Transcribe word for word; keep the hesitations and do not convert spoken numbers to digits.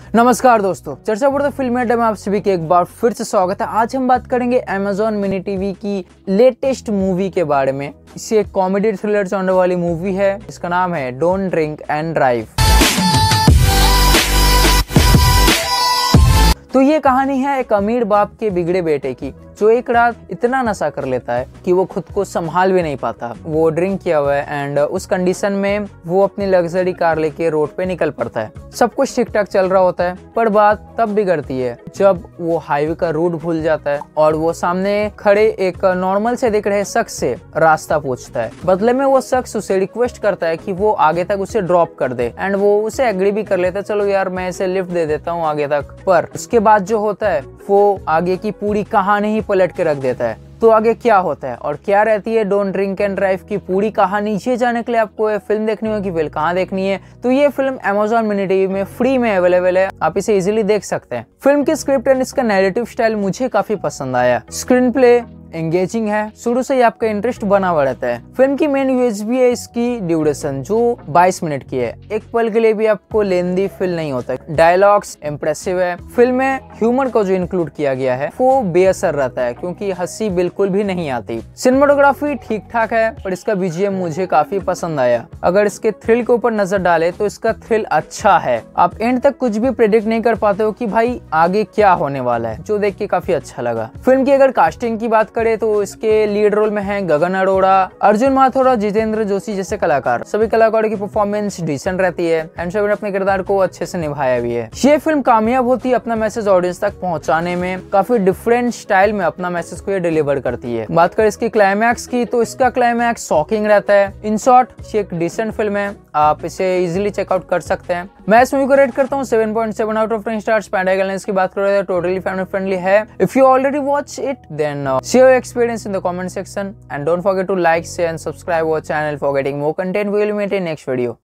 नमस्कार दोस्तों, चर्चा बढ़ते फिल्म अड्डा में आप सभी के एक बार फिर से स्वागत है। आज हम बात करेंगे अमेज़न मिनी टीवी की लेटेस्ट मूवी के बारे में। इसे एक कॉमेडी थ्रिलर जॉनर वाली मूवी है। इसका नाम है डोंट ड्रिंक एंड ड्राइव। तो ये कहानी है एक अमीर बाप के बिगड़े बेटे की, जो एक रात इतना नशा कर लेता है कि वो खुद को संभाल भी नहीं पाता। वो ड्रिंक किया हुआ है एंड उस कंडीशन में वो अपनी लग्जरी कार लेके रोड पे निकल पड़ता है। सब कुछ ठीक ठाक चल रहा होता है, पर बात तब बिगड़ती है जब वो हाईवे का रूट भूल जाता है और वो सामने खड़े एक नॉर्मल से दिख रहे शख्स से रास्ता पूछता है। बदले में वो शख्स उसे रिक्वेस्ट करता है कि वो आगे तक उसे ड्रॉप कर दे एंड वो उसे एग्री भी कर लेता है, चलो यार मैं इसे लिफ्ट दे देता हूँ आगे तक। पर उसके बाद जो होता है वो आगे की पूरी कहानी ही पलट के रख देता है। तो आगे क्या होता है और क्या रहती है डोंट ड्रिंक एंड ड्राइव की पूरी कहानी, ये जानने के लिए आपको ये फिल्म देखनी होगी। फिल्म कहाँ देखनी है? तो ये फिल्म अमेज़न मिनी टीवी में फ्री में अवेलेबल है, आप इसे इजीली देख सकते हैं। फिल्म की स्क्रिप्ट एंड इसका नैरेटिव स्टाइल मुझे काफी पसंद आया। स्क्रीन प्ले एंगेजिंग है, शुरू से ही आपका इंटरेस्ट बना हुआ रहता है। फिल्म की मेन यूएसपी है इसकी ड्यूरेशन, जो बाईस मिनट की है। एक पल के लिए भी आपको लेंदी फील नहीं होता। डायलॉग्स इम्प्रेसिव है। फिल्म में ह्यूमर को जो इंक्लूड किया गया है वो बेअसर रहता है, क्योंकि हंसी बिल्कुल भी नहीं आती। सिनेमाटोग्राफी ठीक ठाक है, पर इसका बीजीएम मुझे काफी पसंद आया। अगर इसके थ्रिल के ऊपर नजर डाले तो इसका थ्रिल अच्छा है। आप एंड तक कुछ भी प्रेडिक्ट नहीं कर पाते हो कि भाई आगे क्या होने वाला है, जो देख के काफी अच्छा लगा। फिल्म की अगर कास्टिंग की बात तो इसके लीड रोल में हैं गगन अरोड़ा, अर्जुन माथुर, जितेंद्र जोशी जैसे कलाकार। सभी कलाकारों की परफॉर्मेंस डिसेंट रहती है एंड सभी ने अपने किरदार को अच्छे से निभाया भी है। ये फिल्म कामयाब होती है अपना मैसेज ऑडियंस तक पहुंचाने में। काफी डिफरेंट स्टाइल में अपना मैसेज को ये डिलीवर करती है। बात करें इसकी क्लाइमैक्स की, तो इसका क्लाइमैक्स शॉकिंग रहता है। इन शॉर्ट ये एक डिसेंट फिल्म है, आप इसे इजीली चेकआउट कर सकते हैं। मैं इस मूवी को रेट करता हूँ seven point seven out of ten stars. पैंडागल की बात करें तो टोटली फैमिली फ्रेंडली है। If you already watch it then share your experience in the comment section and don't forget to like, share and subscribe our channel for getting more content. We will meet in next video.